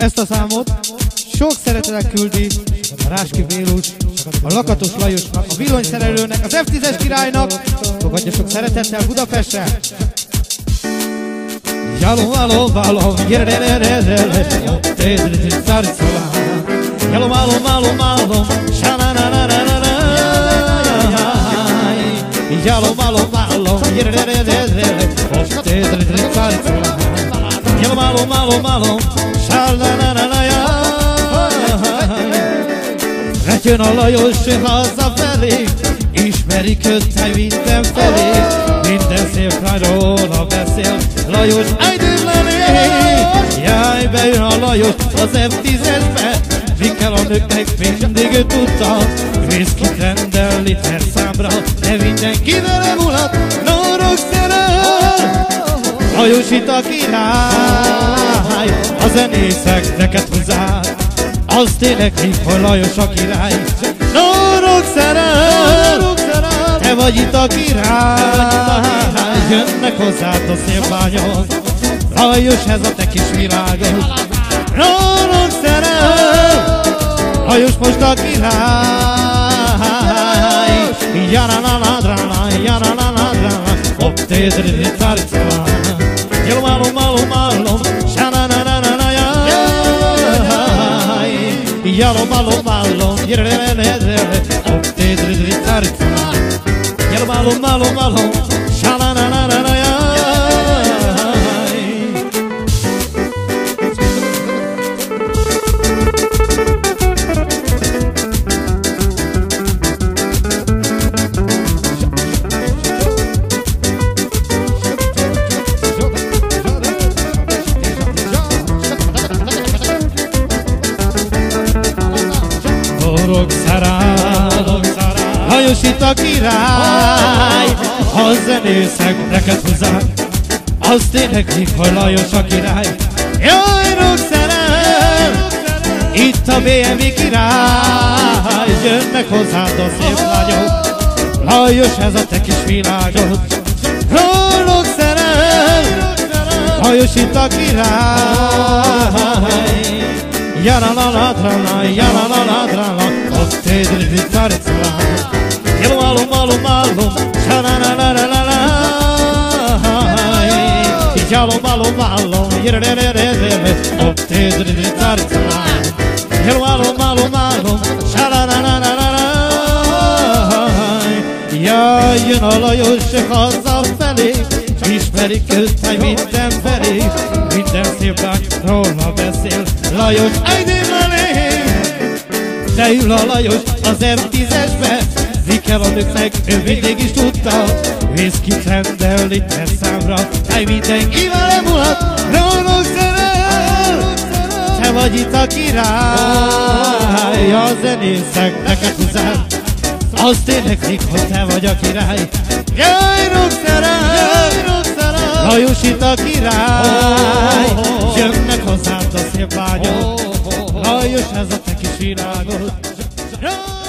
Ezt a számot sok szeretettel küldi a Ráski Vélus, a Lakatos Lajosnak, a villanyszerelőnek, az F10-es királynak. Fogadja sok szeretettel Budapestre! Jalom, alom, alom, gyerererererere, téricáricalá. Jalom, alom, alom, alom, sanananananana. Jalom, alom, alom, gyerererererere, téricáricalá. Jalom, alom, alom, alom, sananananana. Jön a Lajos hazafelé, ismerik őt mindenfelé, minden szép lányról beszél Lajos, ájdőlelé! Jaj, bejön a Lajos az M10-esbe, mi kell a nőknek mindig ő tudta, viszkit rendel liter számra, de mindenki vele mulat, norog szerel! Lajos itt a király, a zenészek neked hozzák, azt éneklik, hogy Lajos a király. Norog szerel, te vagy itt a király, jönnek hozzád a szép lányok, Lajos, ez a te kis világod. Norog szerel, Lajos most a király. Jara-la-la-dra-la, jara-la-la-dra-la, hopp, tédri-di-tari-tala. Jalom-alom-alom-alom, sa-na-na-na-na-na. Jalom, alom, alom, gyererererere, hopp, tédri-di-tari-tala. Jalom, alom, alom, alom, sa-na-na-na-na-na. Lajos itt a király, a zenészek neked hozzák, azt éneklik, hogy Lajos a király. Jaj, rögszerel, itt a BMW király, jönnek hozzád a szép lányok, Lajos, ez a te kis világod. Rögszerel, Lajos itt a király. Jara-la-la-dra-la, jara-la-la-dra-la, hopp, tédri-di-tari-tala. Jalom-alom-alom-alom, sa-na-na-na-na-na. Jalom-alom-alom, gyererererere, hopp, tédri-di-tari-tala. Jalom-alom-alom-alom, sa-na-na-na-na-na. Jaj, jön a Lajos hazafelé, ismerik őt mindenfelé, minden szép lányról beszél Lajos, ájdőlelé! De ül a Lajos az M10-esbe, mi kell a nőknek, ő mindig is tudta, viszkit rendel liter számra, áj mindenki vele mulat, rólog szerel! Te vagy itt a király, a zenészek neked hozzád, azt éneklik, hogy te vagy a király. Jaj, rögszerel, Lajos itt a király, jönnek hozzád a szép lányok, Lajos, ez a te kis világod.